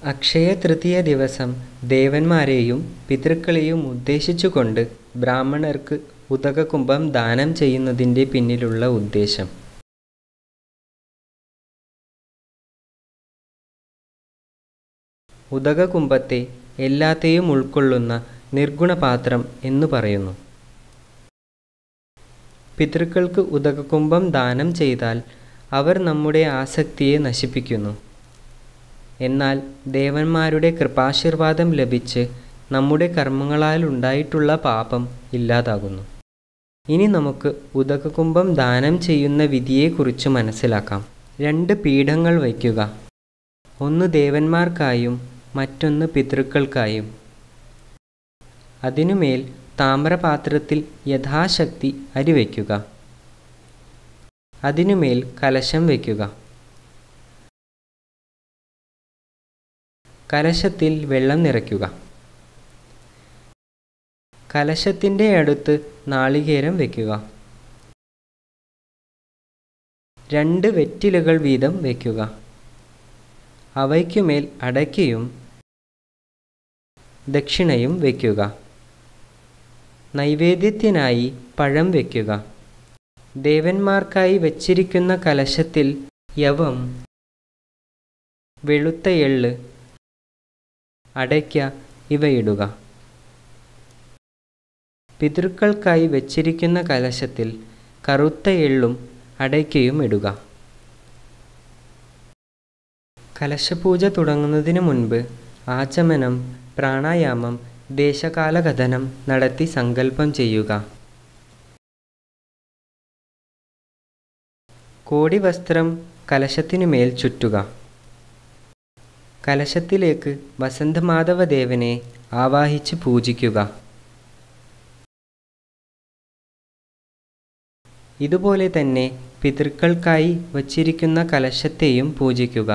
അക്ഷയതൃതീയ ദിവസം ദേവന്മാരെയും പിതൃക്കളെയും ഉദ്ദേശിച്ചുകൊണ്ട് ബ്രാഹ്മണർക്ക് ഉദകകുംഭം ദാനം ചെയ്യുന്നതിൻ്റെ പിന്നിലുള്ള ഉദ്ദേശം. ഉദകകുംഭത്തെ എല്ലാത്തെയും ഉൾക്കൊള്ളുന്ന നിർഗുണപാത്രം എന്നു പറയുന്നു. പിതൃക്കൾക്ക് ഉദകകുംഭം ദാനം ചെയ്താൽ അവർ നമ്മുടെ ആസക്തിയെ നശിപ്പിക്കുന്നു. എന്നാൽ ദേവന്മാരുടെ കൃപാശീർവാദം ലഭിച്ച് നമ്മുടെ കർമ്മങ്ങളാൽ ഉണ്ടായിട്ടുള്ള പാപം ഇല്ലാതാകുന്നു. ഇനി നമുക്ക് ഉദകകുംഭം ദാനം ചെയ്യുന്ന വിധിയെക്കുറിച്ച് മനസ്സിലാക്കാം. 2 പീഠങ്ങൾ വയ്ക്കുക. ഒന്ന് ദേവന്മാർക്കായും മറ്റൊന്ന് പിതൃക്കൾക്കായും. അതിനുമേൽ താമ്രപാത്രത്തിൽ യഥാശക്തി അരി വയ്ക്കുക. അതിനുമേൽ കലശം വയ്ക്കുക. കലശത്തിൽ വെള്ളം നിറയ്ക്കുക. കലശത്തിൻ്റെ അടുത്ത് നാളികേരം വയ്ക്കുക. 2 വെറ്റിലകൾ വീതം വയ്ക്കുക. അവയ്ക്കുമേൽ അടയ്ക്കയും ദക്ഷിണയും വയ്ക്കുക. നൈവേദ്യത്തിനായി പഴം വയ്ക്കുക. ദേവന്മാർക്കായി വച്ചിരിക്കുന്ന കലശത്തിൽ യവം, വെളുത്ത എള്ള്, അടയ്ക്ക ഇവയിടുക. പിതൃക്കൾക്കായി വച്ചിരിക്കുന്ന കലശത്തിൽ കറുത്ത എള്ളും അടയ്ക്കയും ഇടുക. കലശപൂജ തുടങ്ങുന്നതിന് മുൻപ് ആചമനം, പ്രാണായാമം, ദേശകാലകഥനം നടത്തി സങ്കല്പം ചെയ്യുക. കോടിവസ്ത്രം കലശത്തിനുമേൽ ചുറ്റുക. കലശത്തിലേക്ക് വസന്തമാധവദേവനെ ആവാഹിച്ച് പൂജിക്കുക. ഇതുപോലെ തന്നെ പിതൃക്കൾക്കായി വച്ചിരിക്കുന്ന കലശത്തെയും പൂജിക്കുക.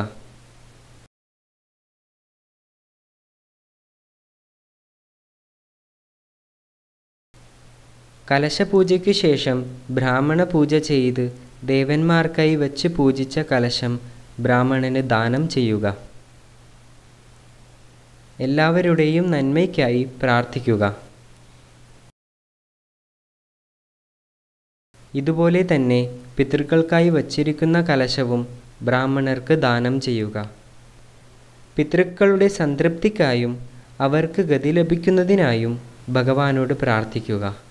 കലശപൂജയ്ക്ക് ശേഷം ബ്രാഹ്മണ പൂജ ചെയ്ത് ദേവന്മാർക്കായി വച്ച് പൂജിച്ച കലശം ബ്രാഹ്മണന് ദാനം ചെയ്യുക. എല്ലാവരുടെയും നന്മയ്ക്കായി പ്രാർത്ഥിക്കുക. ഇതുപോലെ തന്നെ പിതൃക്കൾക്കായി വച്ചിരിക്കുന്ന കലശവും ബ്രാഹ്മണർക്ക് ദാനം ചെയ്യുക. പിതൃക്കളുടെ സംതൃപ്തിക്കായും അവർക്ക് ഗതി ലഭിക്കുന്നതിനായും ഭഗവാനോട് പ്രാർത്ഥിക്കുക.